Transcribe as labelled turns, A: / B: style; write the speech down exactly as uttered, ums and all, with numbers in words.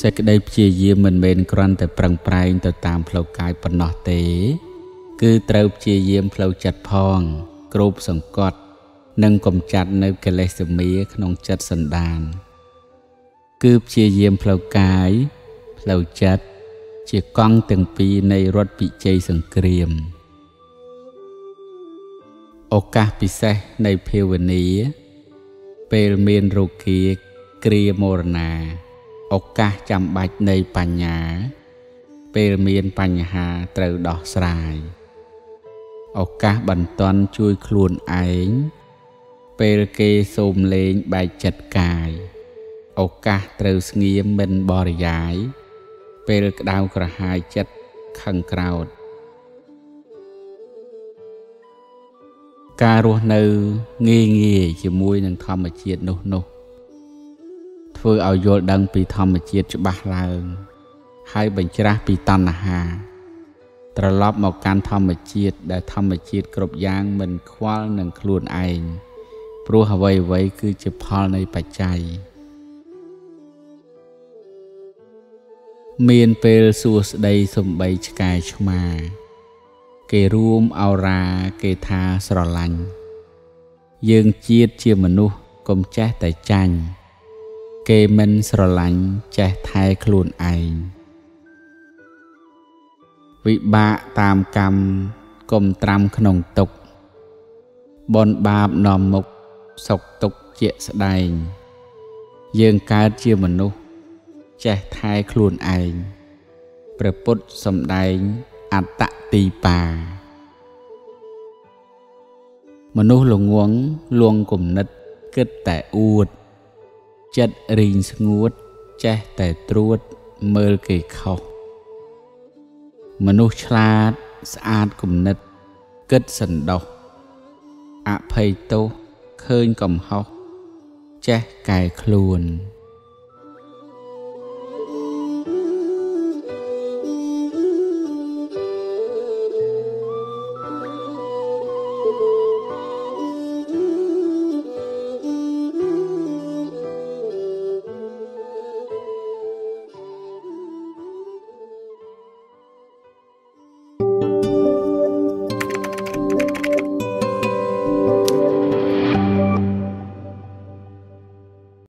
A: សេចក្តីព្យាយាមមិនមែនគ្រាន់តែប្រឹងប្រែងទៅតាមផ្លូវកាយប៉ុណ្ណោះទេគឺត្រូវព្យាយាមផ្លូវចិត្តផងគ្របសង្កត់និងកំចាត់នៅកិលេសមាក្នុងចិត្តសន្តានគឺព្យាយាមផ្លូវកាយផ្លូវចិត្តជាកង់ទាំងពីរនៃរថពិជ័យសង្គ្រាមឱកាសពិសេសនៃភាវនាពេលមានរោគាគ្រាមរណាឱកាសចាំបាច់នៃបញ្ញាពេលមានបញ្ហាត្រូវដោះស្រាយឱកាសបន្ទាន់ជួយខ្លួនឯងពេលគេសូមលេងបែកចិត្តកាយឱកាសត្រូវស្ងៀមមិនបរិយាយពេលក្តៅក្រហាយចិត្តខឹងក្រោធការរស់នៅងាយងាយជាមួយនឹងធម្មជាតិនោះនោះធ្វើឲ្យយល់ដឹងពីធម្មជាតិច្បាស់ឡើងហើយបញ្ច្រាស់ពីតណ្ហាត្រឡប់មកកាន់ធម្មជាតិដែលធម្មជាតិគ្រប់យ៉ាងមិនខ្វល់នឹងខ្លួនឯងព្រោះអ្វីអ្វីគឺជាផលនៃបច្ច័យមានពេលសួស្តីសំបីឆ្កែឆ្មាគេរួមអោរាគេថាស្រឡាញ់យើងជាតិជាមនុស្សកុំចេះតែចាញ់គេមិនស្រឡាញ់ចេះថែខ្លួនឯងវិបាកតាមកម្មកុំត្រាំក្នុងទុក្ខបុណ្យបាបនាំមុខសុខទុក្ខជាក់ស្ដែងយើងកើតជាមនុស្សចេះថែខ្លួនឯងព្រះពុទ្ធសម្ដែងអត្តទីបាមនុស្សល្ងងលួងគំនិតគិតតែអួតចិត្តរីងស្ងួតចេះតែត្រួតមើលគេខុសមនុស្សឆ្លាតស្អាតគំនិតគិតសន្តោសអភ័យទោសឃើញកំហុសចេះកែខ្លួន